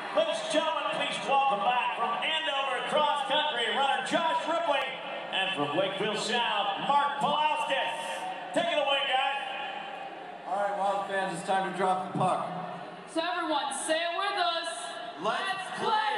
Ladies and gentlemen, please welcome back from Andover cross country runner Josh Ripley, and from Wakefield South, Mark Pulauskas. Take it away, guys. All right, Wild fans, it's time to drop the puck. So everyone, say it with us. Let's play!